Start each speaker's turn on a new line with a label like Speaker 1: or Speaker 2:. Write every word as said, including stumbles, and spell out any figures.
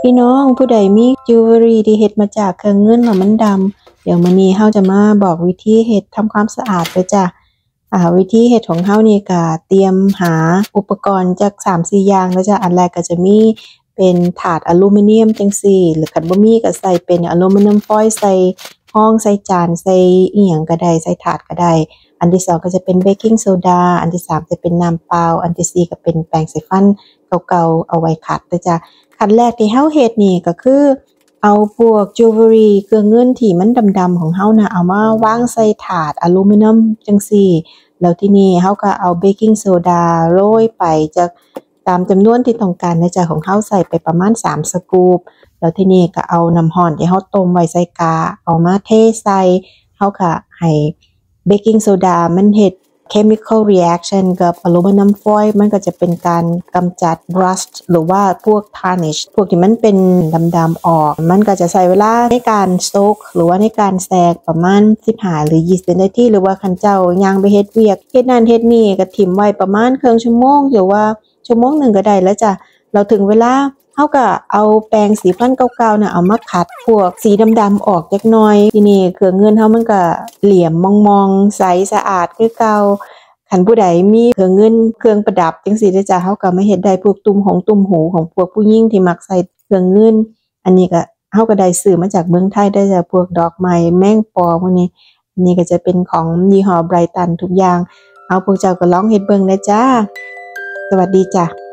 Speaker 1: พี่น้องผู้ใดมีจิวเวลรี่ที่เฮ็ดมาจากเครื่องเงินแล้วมันดำเดี๋ยวมื้อนี้เฮาจะมาบอกวิธีเฮ็ดทำความสะอาดเด้อจ้ะอ่าวิธีเฮ็ดของเฮานี่ก็เตรียมหาอุปกรณ์จัก สามสี่ อย่างเด้อจ้ะอันแรกก็จะมีเป็นถาดอลูมิเนียมจังซี่หรือคันบ่มีก็ใส่เป็นอลูมิเนียมฟอยล์ใส่ห้องใส่จานใส่อิหยังก็ได้ใส่ถาดก็ได้อันที่สองก็จะเป็นเบกกิ้งโซดาอันที่สามจะเป็นน้ำเปล่าอันที่สี่ก็เป็นแปรงสีฟันเก่าๆเอาไว้ขัดเด้อจ้ะขั้นแรกที่เฮาเฮ็ดนี่ก็คือเอาพวกจิวเวลรี่เครื่องเงินที่มันดำๆของเฮาน่ะเอามาวางใส่ถาดอลูมิเนียมจังซี่แล้วทีนี้เฮาก็เอาเบกกิ้งโซดาโรยไปจากตามจำนวนที่ต้องการนะจ๊ะของเฮาใส่ไปประมาณสามสกู๊ปแล้วทีนี้ก็เอาน้ำร้อนที่เฮาต้มไว้ใส่กาเอามาเทใส่เฮาก็ให้เบกกิ้งโซดามันเฮ็ด chemical reaction กับอลูมิเนียมฟอยล์มันก็จะเป็นการกำจัด rust หรือว่าพวก tarnish พวกที่มันเป็นดำๆออกมันก็จะใช้เวลาในการ soak หรือว่าในการแซกประมาณสิบห้าหรือยี่สิบนาทีหรือว่าคันเจ้าย่างไปเฮ็ดเวียกเฮ็ดนั่นเฮ็ดนี่ก็ถิ้มไว้ประมาณครึ่งชั่วโมงหรือว่าชั่วโมงหนึ่งก็ได้แล้วจ้ะเราถึงเวลาเฮาก็เอาแปรงสีฟันเก่าๆน่ะเอามาขัดพวกสีดำๆออกจักหน่อยทีนี้เครื่องเงินเฮามันก็เหลี่ยมมองๆใสสะอาดคือเก่าคันผู้ใดมีเครื่องเงินเครื่องประดับจังซี่เด้อจ้ะเฮาก็มาเฮ็ดได้พวกตุ่มหงตุ่มหูของพวกผู้หญิงที่มักใส่เครื่องเงินอันนี้ก็เฮาก็ได้ซื้อมาจากเมืองไทยได้จ้ะพวกดอกไม้แมงปอพวกนี้อันนี้ก็จะเป็นของยี่ห้อ Brighton ทุกอย่างเอาพวกเจ้าก็ลองเฮ็ดเบิ่งนะจ้าสวัสดีจ้ะ